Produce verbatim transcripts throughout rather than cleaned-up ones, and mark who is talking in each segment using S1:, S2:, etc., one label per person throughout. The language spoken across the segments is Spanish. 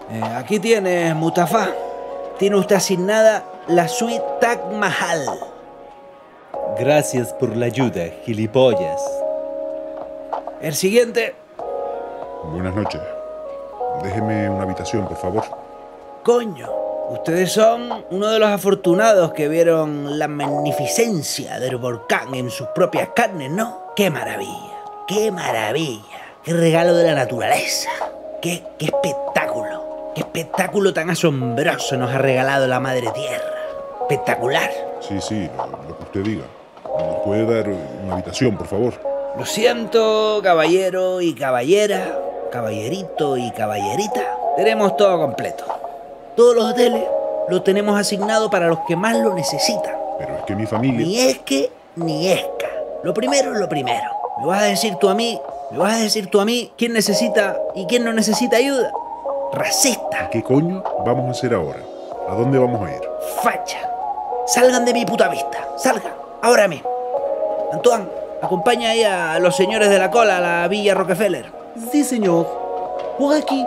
S1: Eh, aquí tiene, Mustafa. Tiene usted asignada la suite Taj Mahal.
S2: Gracias por la ayuda, gilipollas.
S1: El siguiente.
S3: Buenas noches. Déjeme una habitación, por favor.
S1: Coño, ustedes son uno de los afortunados que vieron la magnificencia del volcán en sus propias carnes, ¿no? ¡Qué maravilla! ¡Qué maravilla! ¡Qué regalo de la naturaleza! ¡Qué, qué espectáculo! ¡Qué espectáculo tan asombroso nos ha regalado la Madre Tierra! ¡Espectacular!
S3: Sí, sí, lo, lo que usted diga. ¿Nos puede dar una habitación, por favor?
S1: Lo siento, caballero y caballera, caballerito y caballerita. Tenemos todo completo. Todos los hoteles los tenemos asignados para los que más lo necesitan.
S3: Pero es que mi familia...
S1: Ni es que ni esca. Lo primero es lo primero. ¿Me vas a decir tú a mí? ¿Me vas a decir tú a mí quién necesita y quién no necesita ayuda? Racista.
S3: ¿Qué coño vamos a hacer ahora? ¿A dónde vamos a ir?
S1: Facha. Salgan de mi puta vista. Salgan. Ahora mismo. Antoine, acompaña ahí a los señores de la cola a la Villa Rockefeller.
S2: Sí, señor. Por aquí.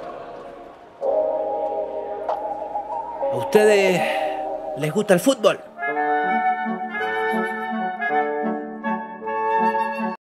S1: ¿A ustedes les gusta el fútbol?